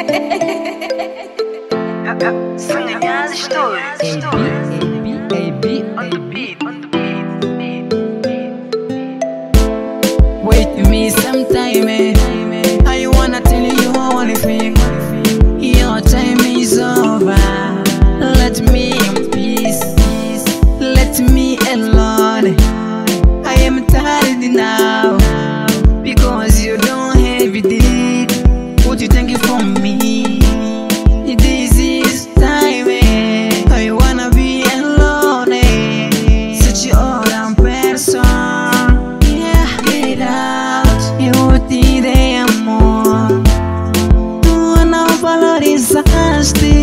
Sonhas stories. Wait for me sometime, I wanna tell you one thing. Your time is over. Let me in peace. Let me alone. I am tired now because you don't have it. What you think from me? This is time. I wanna be alone. Such an person. Yeah, get out. Eu te dei amor. Tu não valorizaste.